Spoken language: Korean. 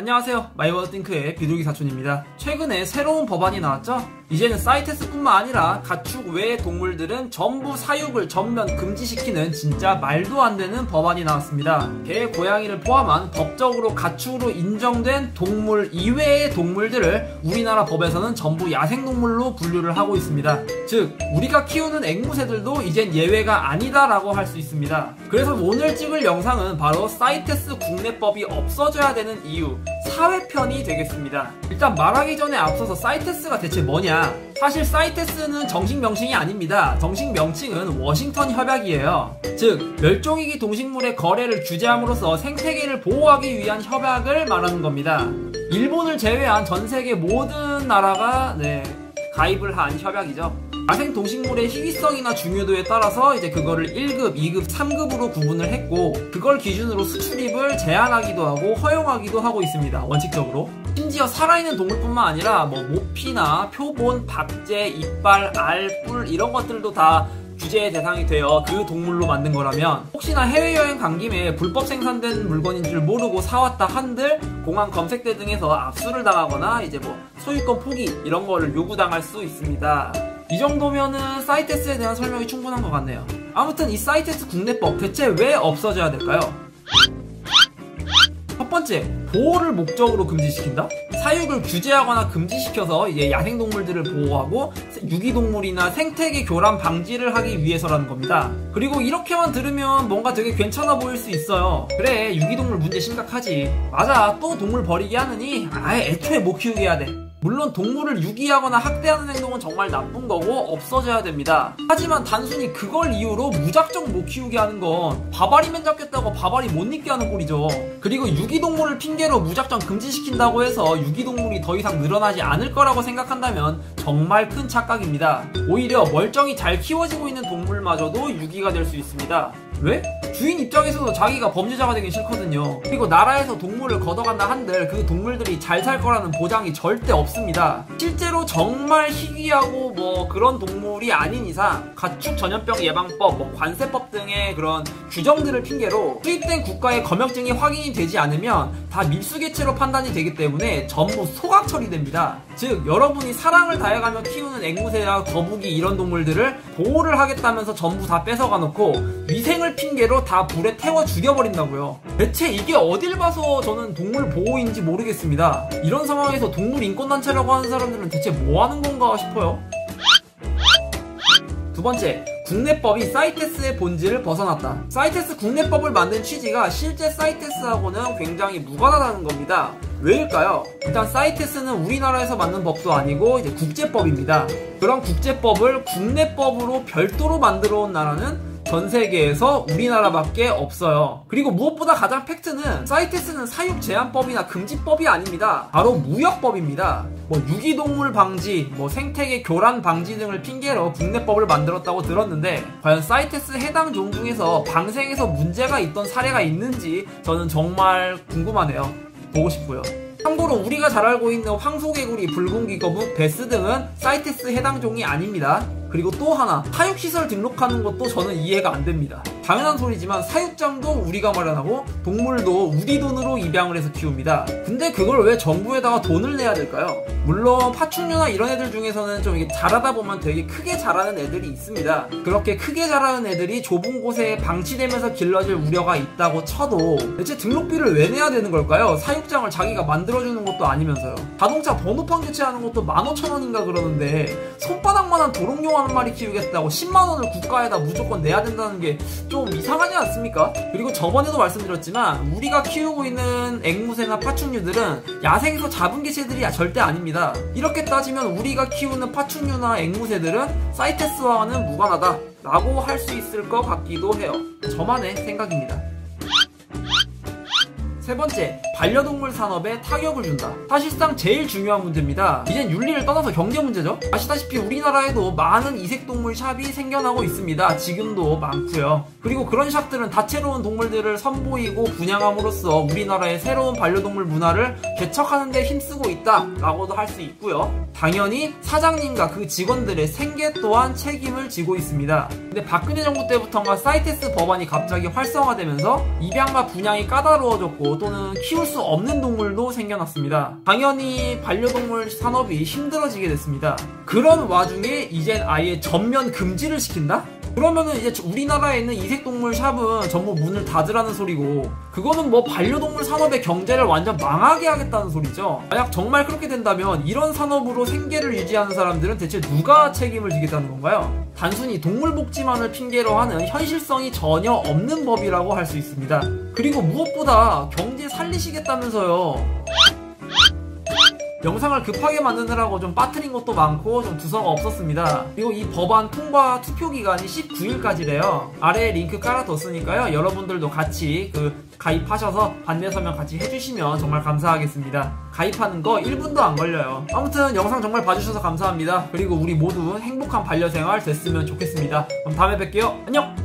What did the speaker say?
안녕하세요, 마이워드띵크의 비둘기 사촌입니다. 최근에 새로운 법안이 나왔죠? 이제는 사이테스뿐만 아니라 가축 외의 동물들은 전부 사육을 전면 금지시키는 진짜 말도 안 되는 법안이 나왔습니다. 개, 고양이를 포함한 법적으로 가축으로 인정된 동물 이외의 동물들을 우리나라 법에서는 전부 야생동물로 분류를 하고 있습니다. 즉, 우리가 키우는 앵무새들도 이젠 예외가 아니다라고 할 수 있습니다. 그래서 오늘 찍을 영상은 바로 사이테스 국내법이 없어져야 되는 이유, 사회편이 되겠습니다. 일단 말하기 전에 앞서서 사이테스가 대체 뭐냐? 사실 사이테스는 정식 명칭이 아닙니다. 정식 명칭은 워싱턴 협약이에요. 즉, 멸종위기 동식물의 거래를 규제함으로써 생태계를 보호하기 위한 협약을 말하는 겁니다. 일본을 제외한 전 세계 모든 나라가 가입을 한 협약이죠. 야생 동식물의 희귀성이나 중요도에 따라서 이제 그거를 1급, 2급, 3급으로 구분을 했고, 그걸 기준으로 수출입을 제한하기도 하고 허용하기도 하고 있습니다. 원칙적으로. 심지어 살아있는 동물뿐만 아니라 모피나 표본, 박제, 이빨, 알, 뿔 이런 것들도 다 규제의 대상이 되어 그 동물로 만든 거라면, 혹시나 해외여행 간 김에 불법 생산된 물건인 줄 모르고 사왔다 한들 공항 검색대 등에서 압수를 당하거나 이제 소유권 포기 이런 거를 요구당할 수 있습니다. 이 정도면은 사이테스에 대한 설명이 충분한 것 같네요. 아무튼 이 사이테스 국내법 대체 왜 없어져야 될까요? 첫 번째, 보호를 목적으로 금지시킨다? 사육을 규제하거나 금지시켜서 이제 야생동물들을 보호하고 유기동물이나 생태계 교란 방지를 하기 위해서라는 겁니다. 그리고 이렇게만 들으면 뭔가 되게 괜찮아 보일 수 있어요. 그래, 유기동물 문제 심각하지. 맞아, 또 동물 버리게 하느니 아예 애초에 못 키우게 해야 돼. 물론 동물을 유기하거나 학대하는 행동은 정말 나쁜 거고 없어져야 됩니다. 하지만 단순히 그걸 이유로 무작정 못 키우게 하는 건 바바리맨 잡겠다고 바바리 못 입게 하는 꼴이죠. 그리고 유기동물을 핑계로 무작정 금지시킨다고 해서 유기동물이 더 이상 늘어나지 않을 거라고 생각한다면 정말 큰 착각입니다. 오히려 멀쩡히 잘 키워지고 있는 동물마저도 유기가 될 수 있습니다. 왜? 주인 입장에서도 자기가 범죄자가 되긴 싫거든요. 그리고 나라에서 동물을 걷어간다 한들 그 동물들이 잘 살 거라는 보장이 절대 없습니다. 실제로 정말 희귀하고 그런 동물이 아닌 이상 가축 전염병 예방법, 관세법 등의 그런 규정들을 핑계로 수입된 국가의 검역증이 확인이 되지 않으면 다 밀수개체로 판단이 되기 때문에 전부 소각 처리됩니다. 즉, 여러분이 사랑을 다해가며 키우는 앵무새나 거북이 이런 동물들을 보호를 하겠다면서 전부 다 뺏어가 놓고 위생을 핑계로 다 불에 태워 죽여버린다고요. 대체 이게 어딜 봐서 저는 동물 보호인지 모르겠습니다. 이런 상황에서 동물 인권단체라고 하는 사람들은 대체 뭐 하는 건가 싶어요. 두 번째, 국내법이 사이테스의 본질을 벗어났다. 사이테스 국내법을 만든 취지가 실제 사이테스하고는 굉장히 무관하다는 겁니다. 왜일까요? 일단 사이테스는 우리나라에서 만든 법도 아니고 이제 국제법입니다. 그런 국제법을 국내법으로 별도로 만들어 온 나라는 전 세계에서 우리나라밖에 없어요. 그리고 무엇보다 가장 팩트는 사이테스는 사육 제한법이나 금지법이 아닙니다. 바로 무역법입니다. 유기동물 방지, 생태계 교란 방지 등을 핑계로 국내법을 만들었다고 들었는데, 과연 사이테스 해당 종 중에서 방생에서 문제가 있던 사례가 있는지 저는 정말 궁금하네요. 보고 싶고요. 참고로 우리가 잘 알고 있는 황소개구리, 붉은귀 거북, 베스 등은 사이테스 해당 종이 아닙니다. 그리고 또 하나, 사육시설 등록하는 것도 저는 이해가 안 됩니다. 당연한 소리지만 사육장도 우리가 마련하고 동물도 우리 돈으로 입양을 해서 키웁니다. 근데 그걸 왜 정부에다가 돈을 내야 될까요? 물론 파충류나 이런 애들 중에서는 좀 이게 자라다 보면 되게 크게 자라는 애들이 있습니다. 그렇게 크게 자라는 애들이 좁은 곳에 방치되면서 길러질 우려가 있다고 쳐도 대체 등록비를 왜 내야 되는 걸까요? 사육장을 자기가 만들어주는 것도 아니면서요. 자동차 번호판 교체하는 것도 15,000원인가 그러는데 손바닥만한 도롱뇽 한 마리 키우겠다고 10만원을 국가에다 무조건 내야 된다는 게 좀 이상하지 않습니까? 그리고 저번에도 말씀드렸지만 우리가 키우고 있는 앵무새나 파충류들은 야생에서 잡은 개체들이 절대 아닙니다. 이렇게 따지면 우리가 키우는 파충류나 앵무새들은 사이테스와는 무관하다 라고 할 수 있을 것 같기도 해요. 저만의 생각입니다. 세 번째, 반려동물 산업에 타격을 준다. 사실상 제일 중요한 문제입니다. 이젠 윤리를 떠나서 경제 문제죠. 아시다시피 우리나라에도 많은 이색동물 샵이 생겨나고 있습니다. 지금도 많고요. 그리고 그런 샵들은 다채로운 동물들을 선보이고 분양함으로써 우리나라의 새로운 반려동물 문화를 개척하는 데 힘쓰고 있다라고도 할 수 있고요. 당연히 사장님과 그 직원들의 생계 또한 책임을 지고 있습니다. 근데 박근혜 정부 때부터인가 사이테스 법안이 갑자기 활성화되면서 입양과 분양이 까다로워졌고 또는 키울 키울 수 없는 동물도 생겨났습니다. 당연히 반려동물 산업이 힘들어지게 됐습니다. 그런 와중에 이젠 아예 전면 금지를 시킨다? 그러면은 이제 우리나라에 있는 이색동물 샵은 전부 문을 닫으라는 소리고, 그거는 뭐 반려동물 산업의 경제를 완전 망하게 하겠다는 소리죠. 만약 정말 그렇게 된다면 이런 산업으로 생계를 유지하는 사람들은 대체 누가 책임을 지겠다는 건가요? 단순히 동물복지만을 핑계로 하는 현실성이 전혀 없는 법이라고 할 수 있습니다. 그리고 무엇보다 경제 살리시겠다면서요. 영상을 급하게 만드느라고 좀 빠뜨린 것도 많고 좀 두서가 없었습니다. 그리고 이 법안 통과 투표 기간이 19일까지래요. 아래에 링크 깔아뒀으니까요. 여러분들도 같이 가입하셔서 반대 설명 같이 해주시면 정말 감사하겠습니다. 가입하는 거 1분도 안 걸려요. 아무튼 영상 정말 봐주셔서 감사합니다. 그리고 우리 모두 행복한 반려생활 됐으면 좋겠습니다. 그럼 다음에 뵐게요. 안녕!